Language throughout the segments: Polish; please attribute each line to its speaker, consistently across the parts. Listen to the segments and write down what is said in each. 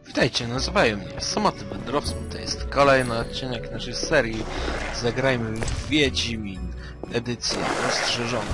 Speaker 1: Witajcie, nazywają mnie Samotny Wędrowcą. To jest kolejny odcinek naszej serii Zagrajmy w Wiedźmin, edycja rozszerzona.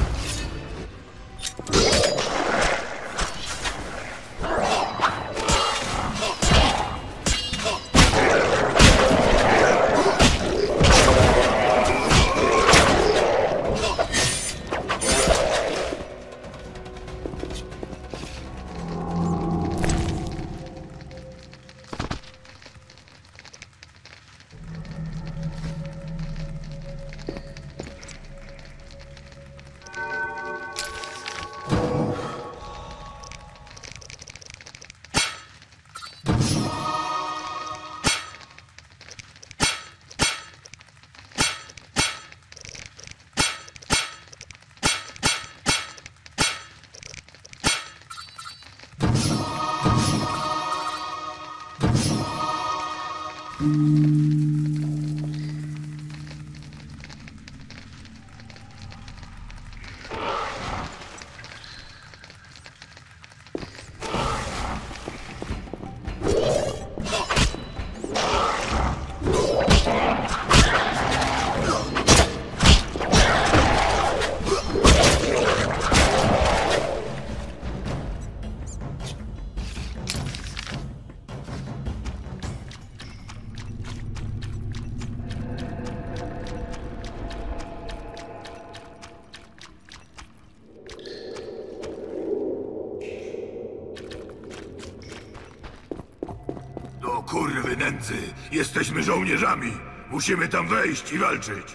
Speaker 2: Do kurwy nędzy! Jesteśmy żołnierzami! Musimy tam wejść i walczyć!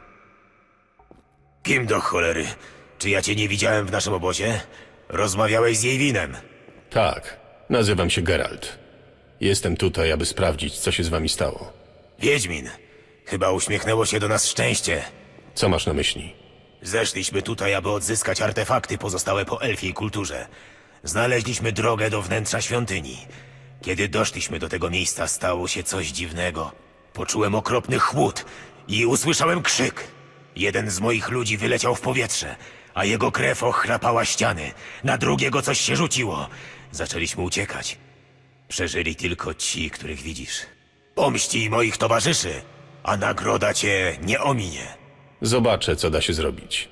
Speaker 3: Kim do cholery? Czy ja cię nie widziałem w naszym obozie? Rozmawiałeś z Jejwinem.
Speaker 4: Tak, nazywam się Geralt. Jestem tutaj, aby sprawdzić, co się z wami stało.
Speaker 3: Wiedźmin. Chyba uśmiechnęło się do nas szczęście.
Speaker 4: Co masz na myśli?
Speaker 3: Zeszliśmy tutaj, aby odzyskać artefakty pozostałe po elfiej kulturze. Znaleźliśmy drogę do wnętrza świątyni. Kiedy doszliśmy do tego miejsca, stało się coś dziwnego. Poczułem okropny chłód i usłyszałem krzyk. Jeden z moich ludzi wyleciał w powietrze, a jego krew ochrapała ściany. Na drugiego coś się rzuciło. Zaczęliśmy uciekać. Przeżyli tylko ci, których widzisz. Pomścij moich towarzyszy, a nagroda cię nie ominie.
Speaker 4: Zobaczę, co da się zrobić.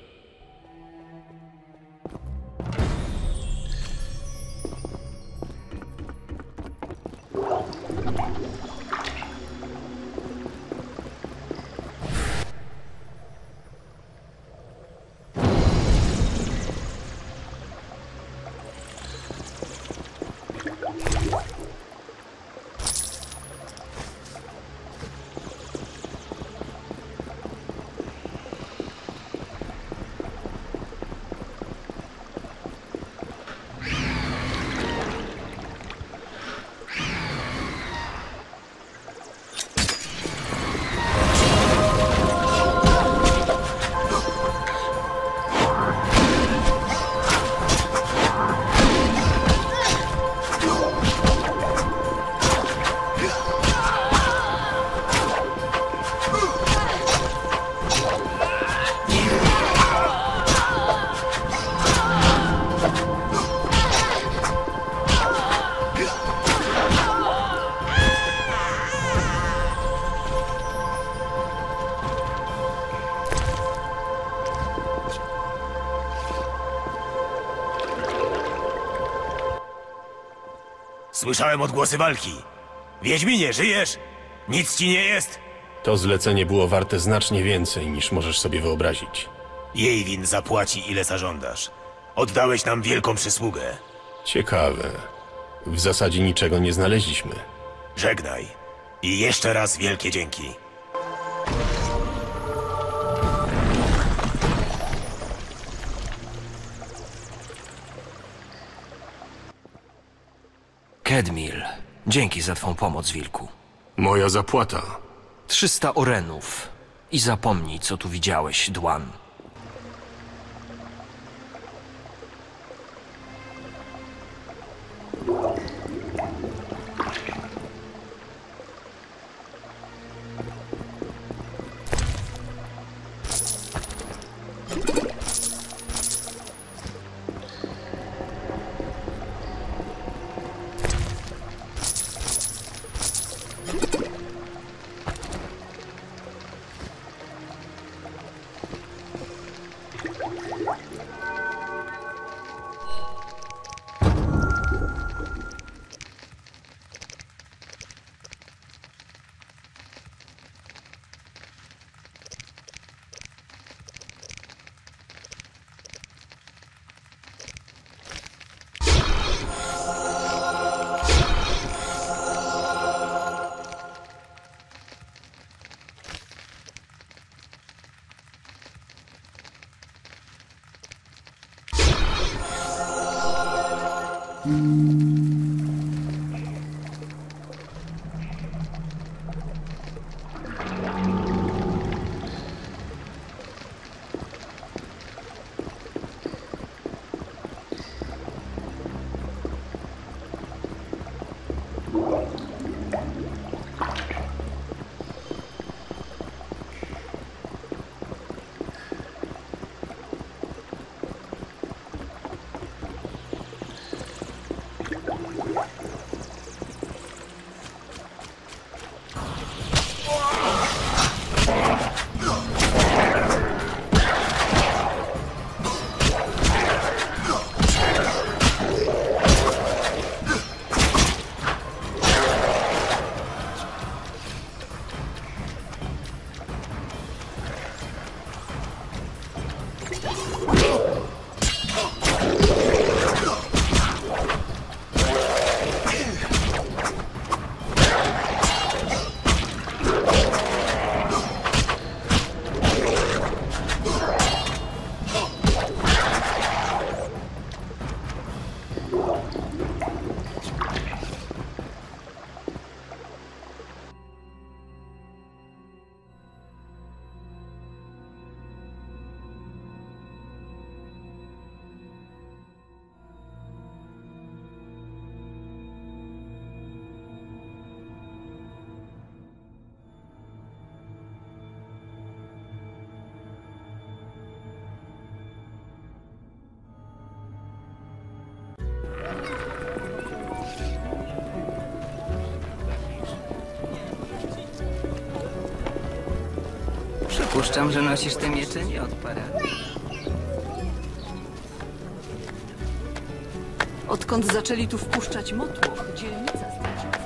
Speaker 3: Słyszałem odgłosy walki. Wiedźminie, żyjesz? Nic ci nie jest?
Speaker 4: To zlecenie było warte znacznie więcej, niż możesz sobie wyobrazić.
Speaker 3: Jejwin zapłaci, ile zażądasz. Oddałeś nam wielką przysługę.
Speaker 4: Ciekawe. W zasadzie niczego nie znaleźliśmy.
Speaker 3: Żegnaj. I jeszcze raz wielkie dzięki.
Speaker 5: Kedmil, dzięki za twą pomoc, wilku.
Speaker 4: Moja zapłata.
Speaker 5: 300 orenów. I zapomnij, co tu widziałeś, Dwan.
Speaker 6: Przypuszczam, że nosisz te miecze nie od parady.
Speaker 7: Odkąd zaczęli tu wpuszczać motłoch, dzielnica straciła.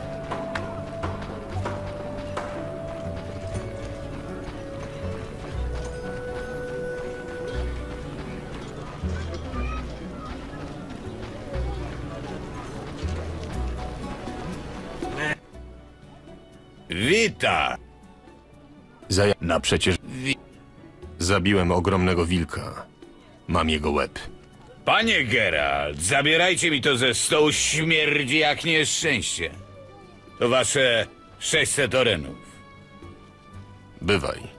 Speaker 8: Wita!
Speaker 4: No przecież... Zabiłem ogromnego wilka. Mam jego łeb.
Speaker 8: Panie Geralt, zabierajcie mi to ze stołu, śmierdzi jak nieszczęście. To wasze 600 orenów.
Speaker 4: Bywaj.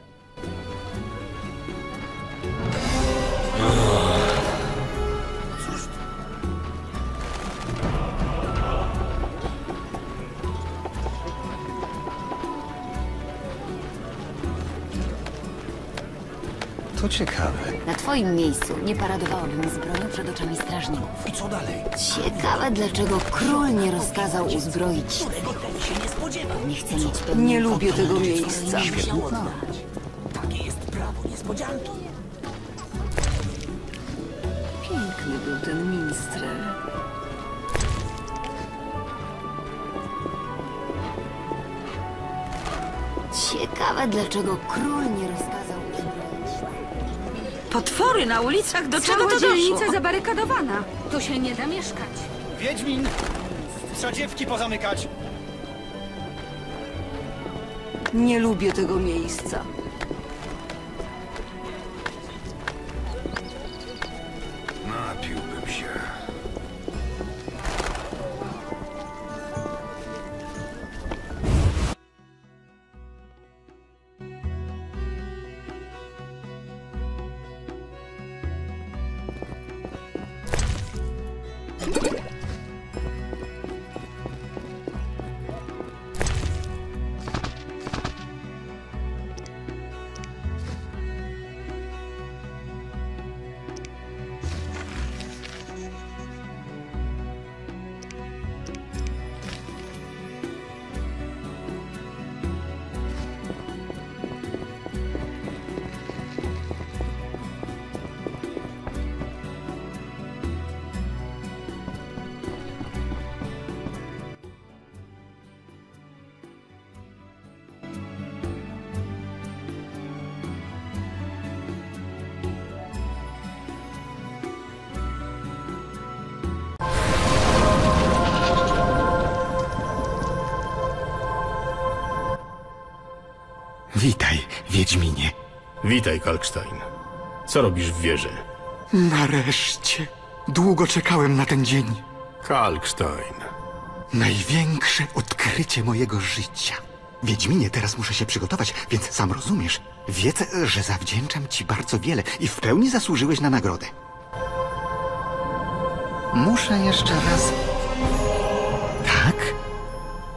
Speaker 3: To ciekawe.
Speaker 9: Na twoim miejscu nie paradowałabym z bronią przed oczami strażników.
Speaker 3: I co dalej?
Speaker 9: Ciekawe, dlaczego król nie rozkazał uzbroić. Nie chcę mieć pewnej
Speaker 7: Nie lubię tego miejsca. Piękny był ten minstrel.
Speaker 9: Ciekawe, dlaczego król nie rozkazał uzbroić.
Speaker 7: Potwory na ulicach, do czego
Speaker 10: Cała
Speaker 7: to doszło?
Speaker 10: dzielnica zabarykadowana. Tu się nie da mieszkać.
Speaker 11: Wiedźmin! Trzeba dziewki pozamykać!
Speaker 7: Nie lubię tego miejsca.
Speaker 2: Napiłbym się.
Speaker 3: Witaj, Wiedźminie.
Speaker 4: Witaj, Kalkstein. Co robisz w wieży?
Speaker 3: Nareszcie. Długo czekałem na ten dzień.
Speaker 4: Kalkstein.
Speaker 3: Największe odkrycie mojego życia. Wiedźminie, teraz muszę się przygotować, więc sam rozumiesz. Wiedz, że zawdzięczam ci bardzo wiele i w pełni zasłużyłeś na nagrodę. Muszę jeszcze raz... Tak?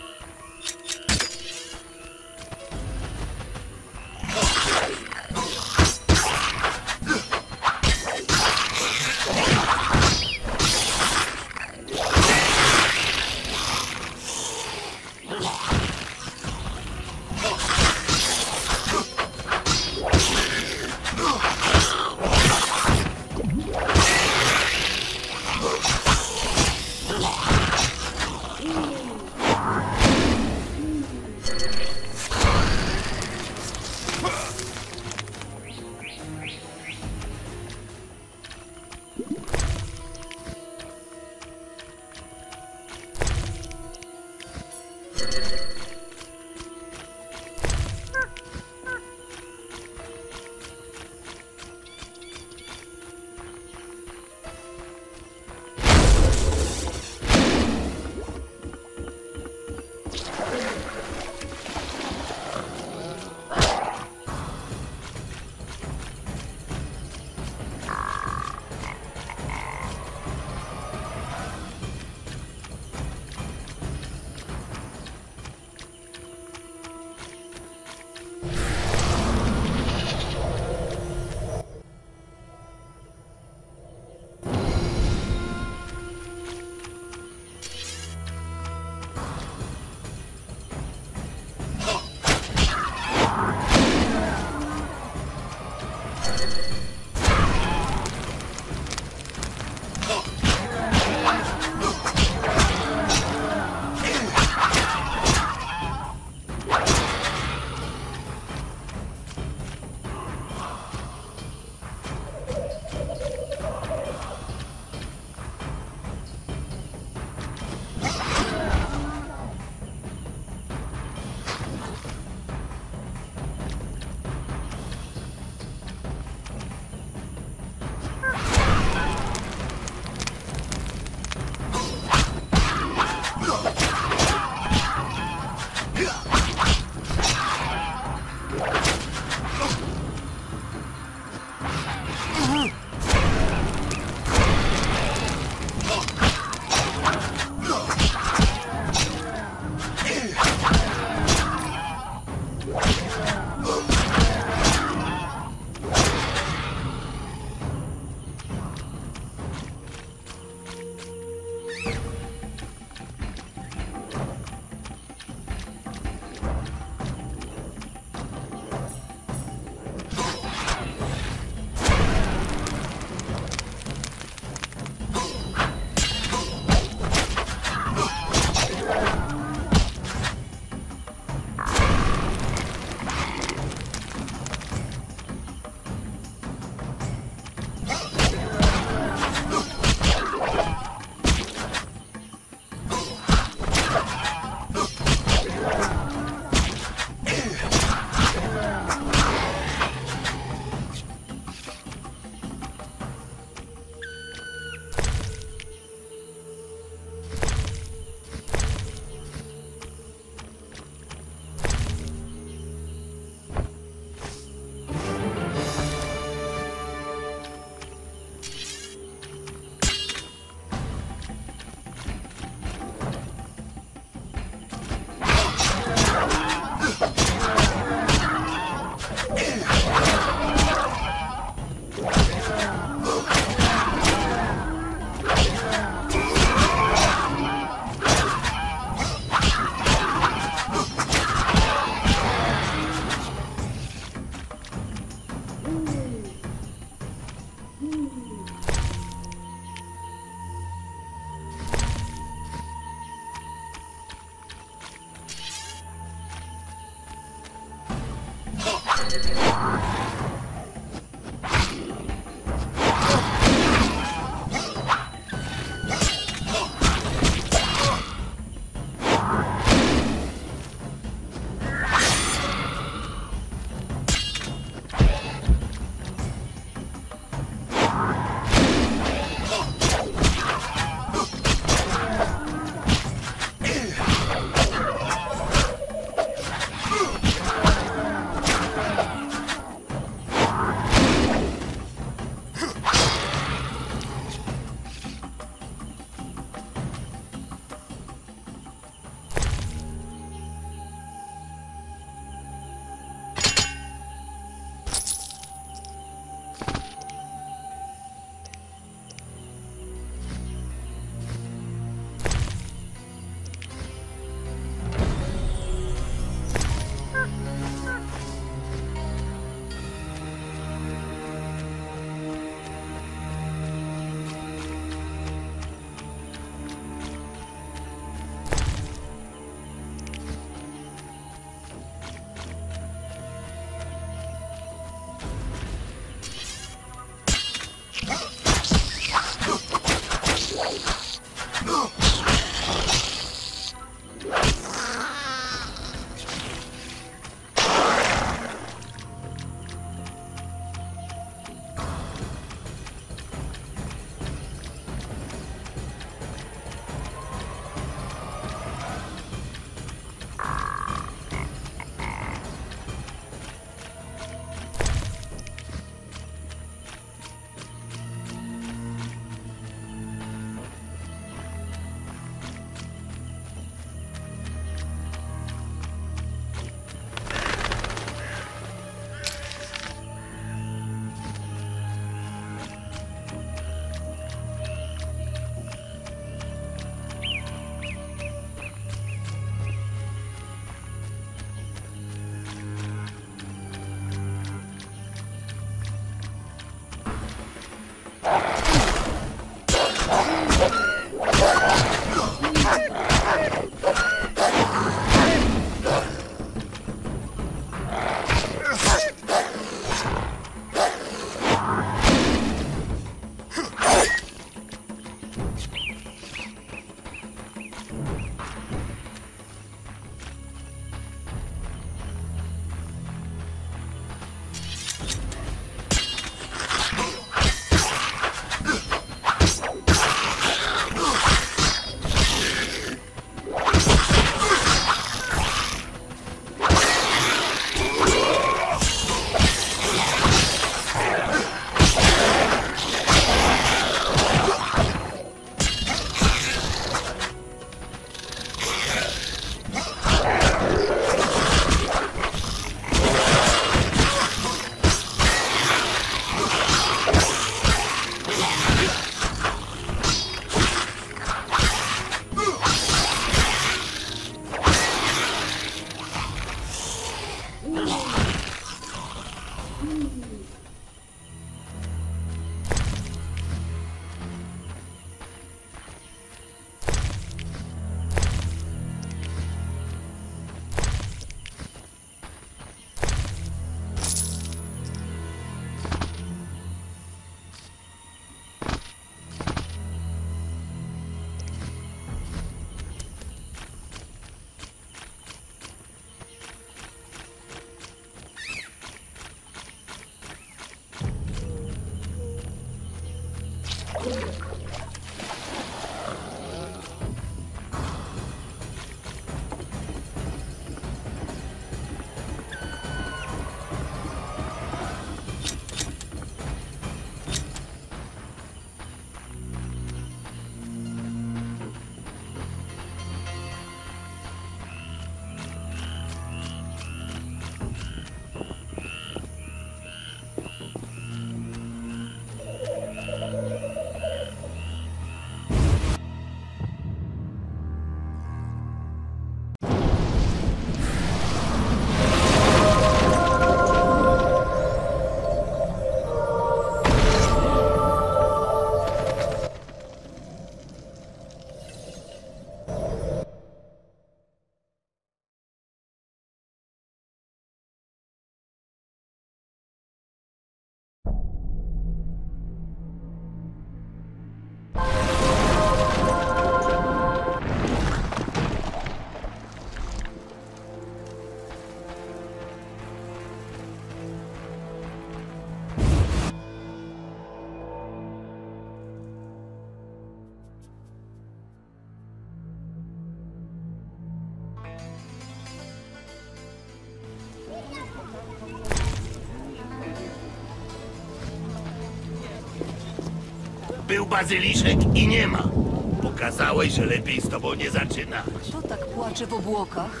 Speaker 3: Był bazyliszek i nie ma. Pokazałeś, że lepiej z tobą nie zaczynać.
Speaker 7: Kto tak płacze w obłokach?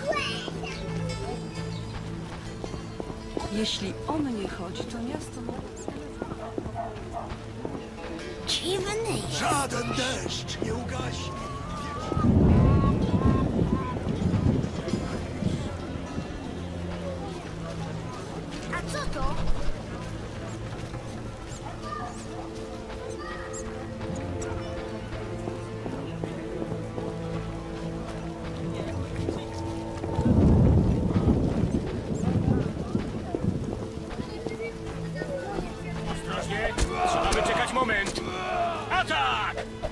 Speaker 7: Jeśli on nie chodzi, to miasto...
Speaker 9: Dziwny.
Speaker 2: Żaden deszcz nie ugaśnie.
Speaker 9: A co to?
Speaker 11: Ostrożnie! Trzeba wyczekać moment! Atak!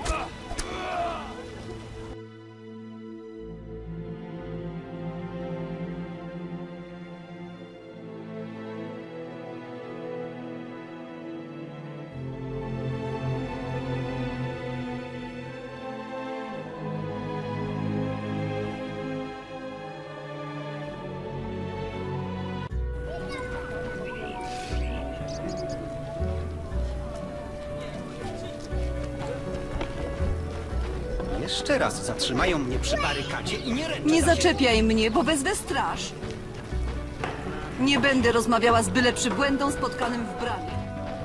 Speaker 11: Jeszcze raz zatrzymają mnie przy barykadzie i nie ręczę
Speaker 7: Nie
Speaker 11: za siebie.
Speaker 7: zaczepiaj mnie, bo wezwę straż. Nie będę rozmawiała z byle przybłędą spotkanym w bramie.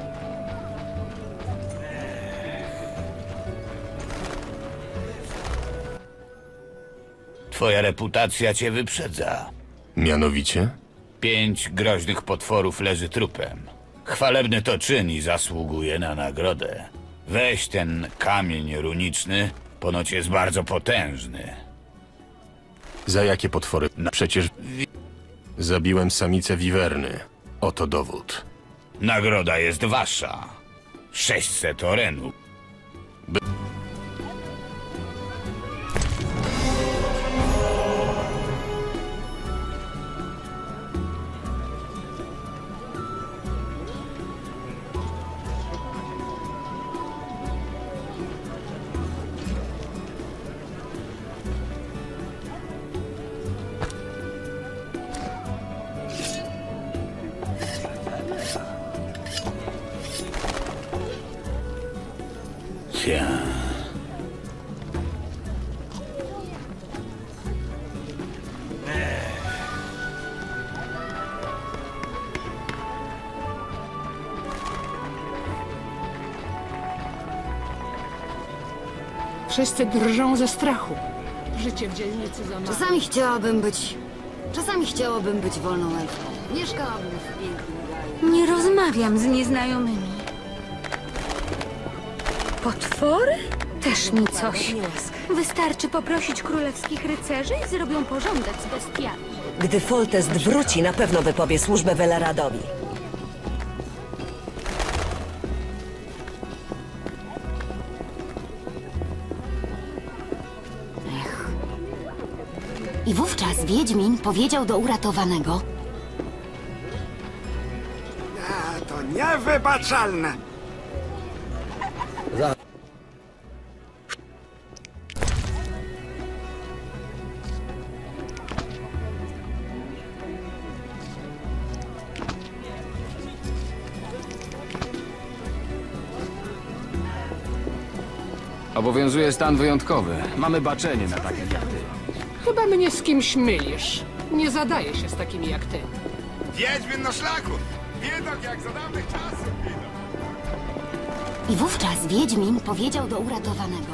Speaker 8: Twoja reputacja cię wyprzedza.
Speaker 4: Mianowicie?
Speaker 8: 5 groźnych potworów leży trupem. Chwalebny to czyn i zasługuje na nagrodę. Weź ten kamień runiczny, ponoć jest bardzo potężny.
Speaker 4: Za jakie potwory? Przecież zabiłem samicę wiwerny. Oto dowód.
Speaker 8: Nagroda jest wasza. 600 orenów. Cia.
Speaker 10: Wszyscy drżą ze strachu. Życie w dzielnicy za małe.
Speaker 9: Czasami chciałabym być wolną elfką. Mieszkałabym w pięknym kraju.
Speaker 10: Nie rozmawiam z nieznajomymi. Potwory? Też mi coś. Wystarczy poprosić królewskich rycerzy i zrobią porządek z bestiami.
Speaker 12: Gdy Foltest wróci, na pewno wypowie służbę Welaradowi.
Speaker 9: I wówczas Wiedźmin powiedział do uratowanego:
Speaker 11: To niewybaczalne!
Speaker 13: Obowiązuje stan wyjątkowy. Mamy baczenie na takie jak ty.
Speaker 10: Chyba mnie z kimś mylisz. Nie zadaję się z takimi jak ty.
Speaker 2: Wiedźmin na szlaku! Widok jak za dawnych czasów.
Speaker 9: I wówczas Wiedźmin powiedział do uratowanego: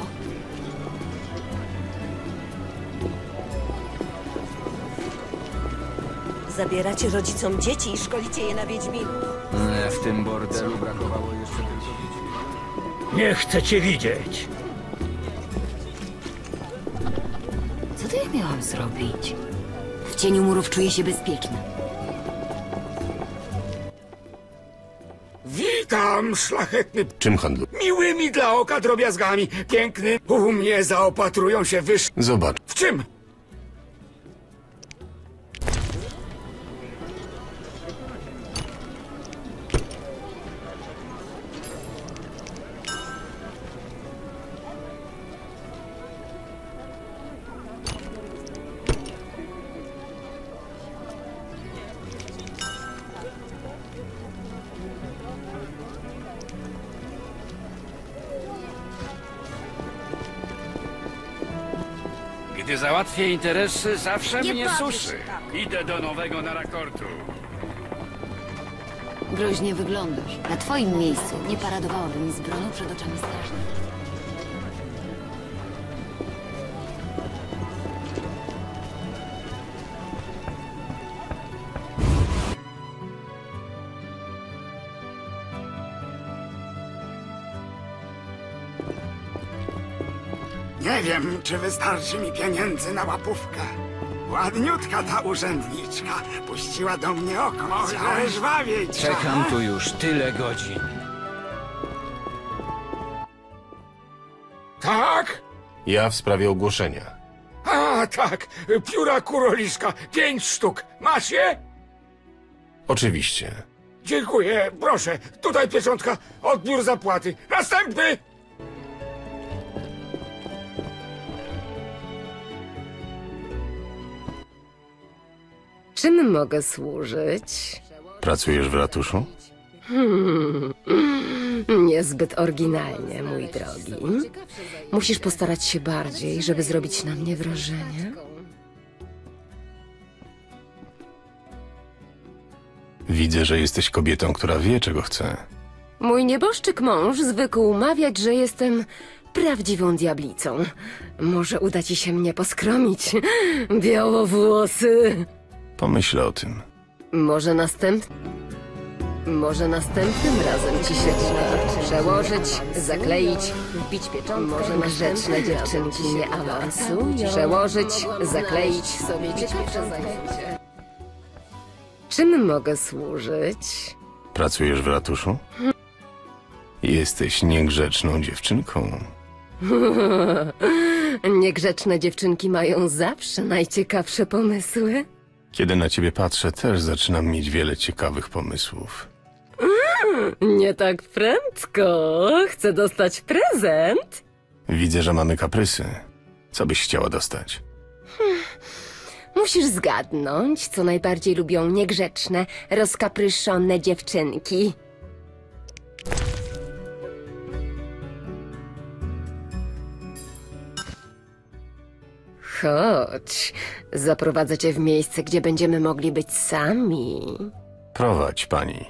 Speaker 12: Zabieracie rodzicom dzieci i szkolicie je na Wiedźminu.
Speaker 13: W tym bordelu brakowało jeszcze tylko dzieci.
Speaker 3: Nie chcę cię widzieć.
Speaker 9: Co to ja miałam zrobić? W cieniu murów czuję się bezpieczna.
Speaker 2: Witam, szlachetny...
Speaker 4: Czym handlu?
Speaker 2: Miłymi dla oka drobiazgami. Piękny. U mnie zaopatrują się
Speaker 4: Zobacz.
Speaker 2: W czym?
Speaker 11: Gdy załatwię interesy, zawsze
Speaker 9: Nie
Speaker 11: mnie
Speaker 9: bawię
Speaker 11: suszy.
Speaker 9: się tak.
Speaker 11: Idę do nowego narakortu.
Speaker 9: Groźnie wyglądasz. Na twoim miejscu nie paradowałoby mi z bronią przed oczami strażnych.
Speaker 11: Nie wiem, czy wystarczy mi pieniędzy na łapówkę. Ładniutka ta urzędniczka. Puściła do mnie oko. Może żwawiej trzeba.
Speaker 13: Czekam tu już tyle godzin.
Speaker 11: Tak?
Speaker 4: Ja w sprawie ogłoszenia.
Speaker 11: A, tak. Pióra kuroliszka. 5 sztuk. Masz je?
Speaker 4: Oczywiście.
Speaker 11: Dziękuję. Proszę. Tutaj pieczątka. Odbiór zapłaty. Następny!
Speaker 14: Czym mogę służyć?
Speaker 4: Pracujesz w ratuszu?
Speaker 14: Niezbyt oryginalnie, mój drogi. Musisz postarać się bardziej, żeby zrobić na mnie wrażenie.
Speaker 4: Widzę, że jesteś kobietą, która wie, czego chce.
Speaker 14: Mój nieboszczyk mąż zwykł mawiać, że jestem prawdziwą diablicą. Może uda ci się mnie poskromić, białowłosy.
Speaker 4: Pomyślę o tym.
Speaker 14: Może następnym razem ci się uda przełożyć, zakleić, wbić pieczątkę. Może grzeczne dziewczynki nie awansują. Przełożyć, zakleić, sobie ciekawe zajęcie. Czym mogę służyć?
Speaker 4: Pracujesz w ratuszu? Jesteś niegrzeczną dziewczynką.
Speaker 14: Niegrzeczne dziewczynki mają zawsze najciekawsze pomysły.
Speaker 4: Kiedy na ciebie patrzę, też zaczynam mieć wiele ciekawych pomysłów.
Speaker 14: Nie tak prędko. Chcę dostać prezent.
Speaker 4: Widzę, że mamy kaprysy. Co byś chciała dostać?
Speaker 14: Musisz zgadnąć, co najbardziej lubią niegrzeczne, rozkapryszone dziewczynki. Chodź, zaprowadzę cię w miejsce, gdzie będziemy mogli być sami.
Speaker 4: Prowadź, pani.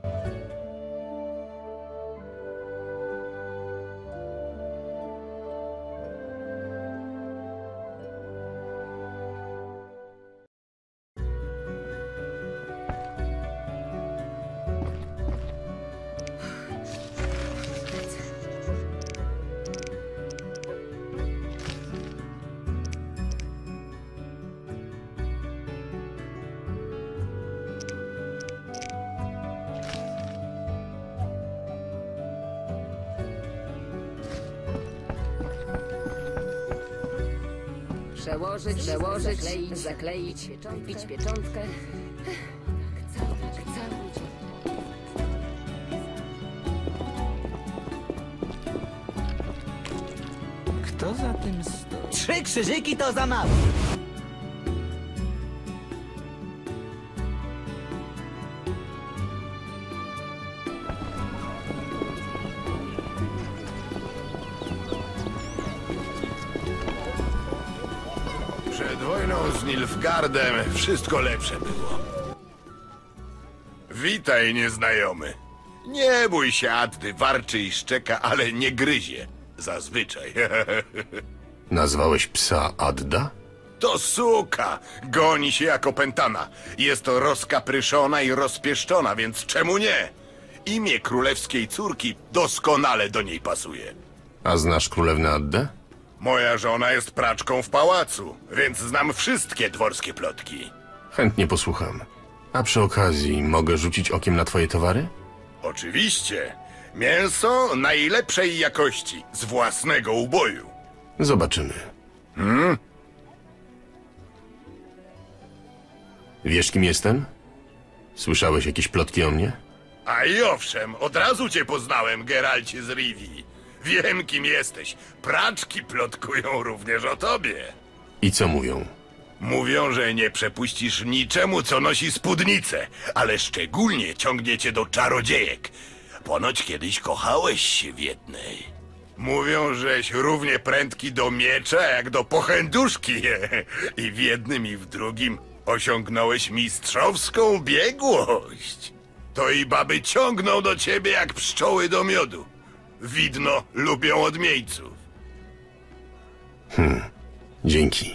Speaker 14: Przełożyć, zakleić, wbić pieczątkę.
Speaker 6: Kto za tym stoi? 3 krzyżyki to za mało.
Speaker 2: Przed wojną z Nilfgaardem wszystko lepsze było. Witaj, nieznajomy. Nie bój się, Addy, warczy i szczeka, ale nie gryzie. Zazwyczaj.
Speaker 4: Nazwałeś psa Adda?
Speaker 2: To suka! Goni się jak opętana. Jest to rozkapryszona i rozpieszczona, więc czemu nie? Imię królewskiej córki doskonale do niej pasuje.
Speaker 4: A znasz królewnę Addę?
Speaker 2: Moja żona jest praczką w pałacu, więc znam wszystkie dworskie plotki.
Speaker 4: Chętnie posłucham. A przy okazji mogę rzucić okiem na twoje towary?
Speaker 2: Oczywiście. Mięso najlepszej jakości, z własnego uboju.
Speaker 4: Zobaczymy. Wiesz, kim jestem? Słyszałeś jakieś plotki o mnie?
Speaker 2: A i owszem, od razu cię poznałem, Geralcie z Rivii. Wiem, kim jesteś. Praczki plotkują również o tobie.
Speaker 4: I co mówią?
Speaker 2: Mówią, że nie przepuścisz niczemu, co nosi spódnicę, ale szczególnie ciągnie cię do czarodziejek. Ponoć kiedyś kochałeś się w jednej. Mówią, żeś równie prędki do miecza, jak do pochenduszki. I w jednym, i w drugim osiągnąłeś mistrzowską biegłość. To i baby ciągną do ciebie jak pszczoły do miodu. Widno lubią odmieńców.
Speaker 4: Dzięki.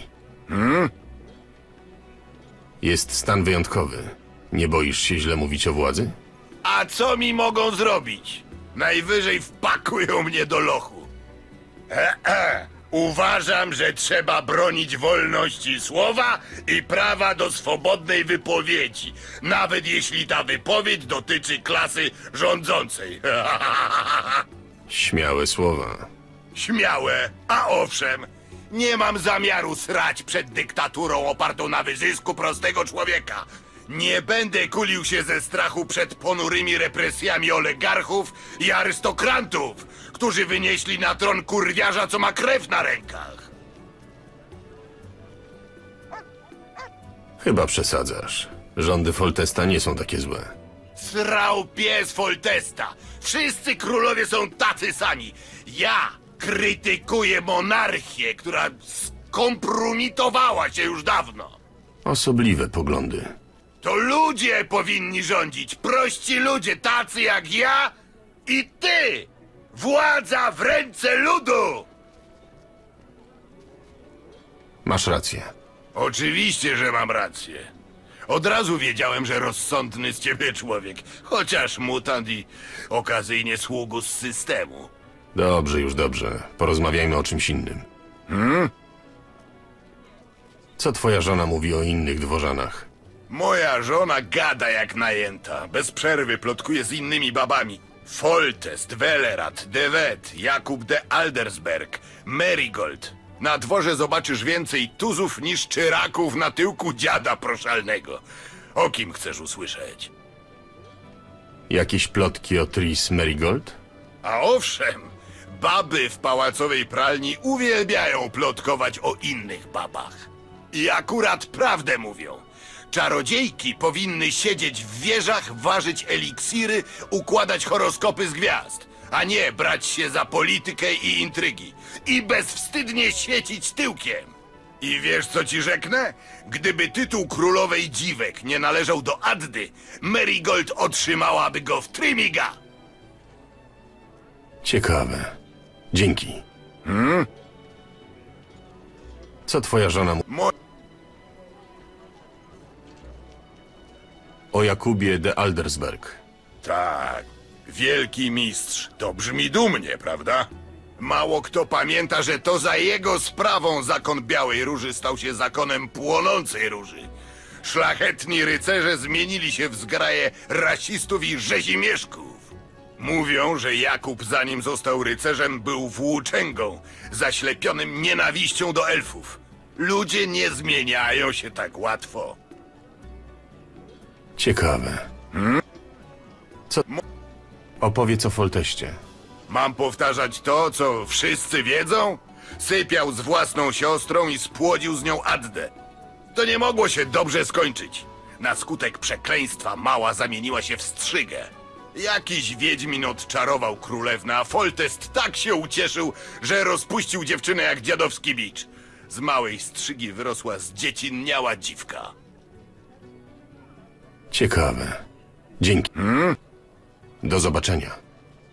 Speaker 4: Jest stan wyjątkowy. Nie boisz się źle mówić o władzy?
Speaker 2: A co mi mogą zrobić? Najwyżej wpakują mnie do lochu. Uważam, że trzeba bronić wolności słowa i prawa do swobodnej wypowiedzi, nawet jeśli ta wypowiedź dotyczy klasy rządzącej.
Speaker 4: Śmiałe słowa.
Speaker 2: Śmiałe, a owszem, nie mam zamiaru srać przed dyktaturą opartą na wyzysku prostego człowieka. Nie będę kulił się ze strachu przed ponurymi represjami oligarchów i arystokratów, którzy wynieśli na tron kurwiarza, co ma krew na rękach.
Speaker 4: Chyba przesadzasz. Rządy Foltesta nie są takie złe.
Speaker 2: Srał pies Foltesta. Wszyscy królowie są tacy sami. Ja krytykuję monarchię, która skompromitowała się już dawno.
Speaker 4: Osobliwe poglądy.
Speaker 2: To ludzie powinni rządzić. Prości ludzie, tacy jak ja i ty. Władza w ręce ludu.
Speaker 4: Masz rację.
Speaker 2: Oczywiście, że mam rację. Od razu wiedziałem, że rozsądny z ciebie człowiek. Chociaż mutant i okazyjnie sługus systemu.
Speaker 4: Dobrze, już dobrze. Porozmawiajmy o czymś innym. Co twoja żona mówi o innych dworzanach?
Speaker 2: Moja żona gada jak najęta. Bez przerwy plotkuje z innymi babami. Foltest, Wellerat, De Wet, Jakub de Aldersberg, Marigold. Na dworze zobaczysz więcej tuzów niż czyraków na tyłku dziada proszalnego. O kim chcesz usłyszeć?
Speaker 4: Jakieś plotki o Tris Marigold?
Speaker 2: A owszem, baby w pałacowej pralni uwielbiają plotkować o innych babach. I akurat prawdę mówią. Czarodziejki powinny siedzieć w wieżach, ważyć eliksiry, układać horoskopy z gwiazd, a nie brać się za politykę i intrygi. I bezwstydnie świecić tyłkiem. I wiesz, co ci rzeknę? Gdyby tytuł królowej dziwek nie należał do Addy, Marigold otrzymałaby go w Trimiga.
Speaker 4: Ciekawe. Dzięki. Co twoja żona mówi o Jakubie de Aldersberg?
Speaker 2: Tak, wielki mistrz. To brzmi dumnie, prawda? Mało kto pamięta, że to za jego sprawą zakon Białej Róży stał się zakonem Płonącej Róży. Szlachetni rycerze zmienili się w zgraję rasistów i rzezimieszków. Mówią, że Jakub, zanim został rycerzem, był włóczęgą, zaślepionym nienawiścią do elfów. Ludzie nie zmieniają się tak łatwo.
Speaker 4: Ciekawe. Co? Opowiedz o Folteście.
Speaker 2: Mam powtarzać to, co wszyscy wiedzą? Sypiał z własną siostrą i spłodził z nią Addę. To nie mogło się dobrze skończyć. Na skutek przekleństwa mała zamieniła się w strzygę. Jakiś wiedźmin odczarował królewnę, a Foltest tak się ucieszył, że rozpuścił dziewczynę jak dziadowski bicz. Z małej strzygi wyrosła zdziecinniała dziwka.
Speaker 4: Ciekawe. Dzięki. Do zobaczenia.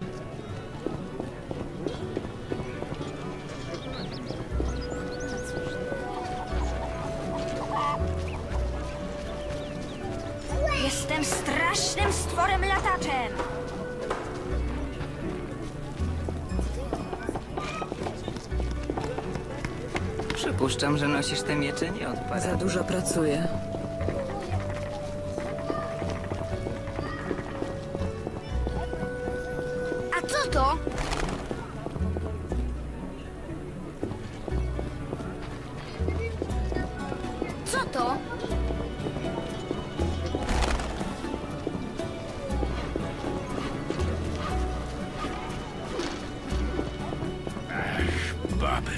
Speaker 10: Jestem strasznym stworem lataczem.
Speaker 6: Przypuszczam, że nosisz te miecze nie od parę.
Speaker 7: Za dużo pracuję.
Speaker 10: A co to? Co to?
Speaker 8: Baby.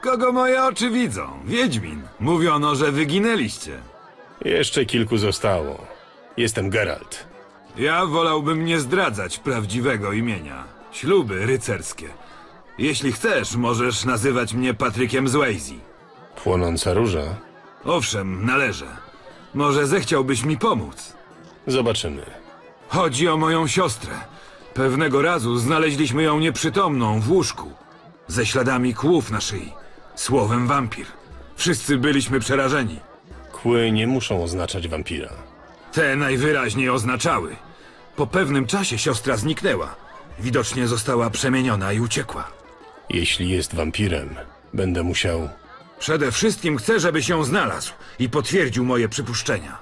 Speaker 15: Kogo moje oczy widzą? Wiedźmin. Mówiono, że wyginęliście.
Speaker 4: Jeszcze kilku zostało. Jestem Geralt.
Speaker 15: Ja wolałbym nie zdradzać prawdziwego imienia. Śluby rycerskie. Jeśli chcesz, możesz nazywać mnie Patrykiem Swayze.
Speaker 4: Płonąca róża?
Speaker 15: Owszem, należę. Może zechciałbyś mi pomóc?
Speaker 4: Zobaczymy.
Speaker 15: Chodzi o moją siostrę. Pewnego razu znaleźliśmy ją nieprzytomną w łóżku. Ze śladami kłów na szyi. Słowem wampir. Wszyscy byliśmy przerażeni.
Speaker 4: Kły nie muszą oznaczać wampira.
Speaker 15: Te najwyraźniej oznaczały. Po pewnym czasie siostra zniknęła. Widocznie została przemieniona i uciekła.
Speaker 4: Jeśli jest wampirem, będę musiał...
Speaker 15: Przede wszystkim chcę, żebyś ją znalazł i potwierdził moje przypuszczenia.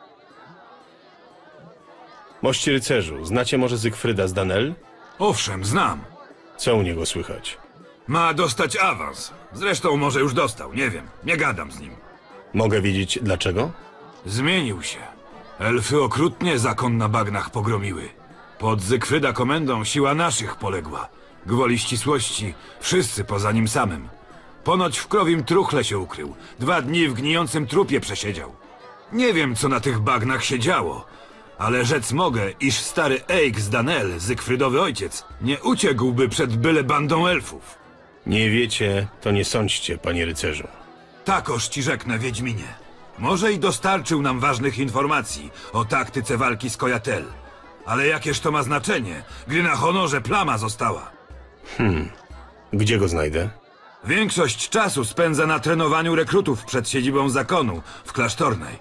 Speaker 4: Mości rycerzu, znacie może Zygfryda z Danel?
Speaker 15: Owszem, znam.
Speaker 4: Co u niego słychać?
Speaker 15: Ma dostać awans. Zresztą może już dostał, nie wiem. Nie gadam z nim.
Speaker 4: Mogę wiedzieć dlaczego?
Speaker 15: Zmienił się. Elfy okrutnie zakon na bagnach pogromiły. Pod Zygfryda komendą siła naszych poległa. Gwoli ścisłości, wszyscy poza nim samym. Ponoć w krowim truchle się ukrył. 2 dni w gnijącym trupie przesiedział. Nie wiem, co na tych bagnach się działo, ale rzec mogę, iż stary Eik z Danel, Zygfrydowy ojciec, nie uciekłby przed byle bandą elfów.
Speaker 4: Nie wiecie, to nie sądźcie, panie rycerzu.
Speaker 15: Takoż ci rzeknę, Wiedźminie. Może i dostarczył nam ważnych informacji o taktyce walki z Kojatel. Ale jakież to ma znaczenie, gdy na honorze plama została?
Speaker 4: Gdzie go znajdę?
Speaker 15: Większość czasu spędza na trenowaniu rekrutów przed siedzibą zakonu w Klasztornej.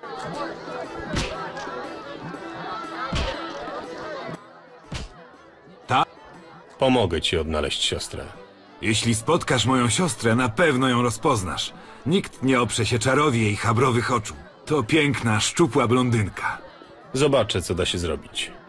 Speaker 4: Pomogę ci odnaleźć siostrę.
Speaker 15: Jeśli spotkasz moją siostrę, na pewno ją rozpoznasz. Nikt nie oprze się czarowi jej chabrowych oczu. To piękna, szczupła blondynka.
Speaker 4: Zobaczę, co da się zrobić.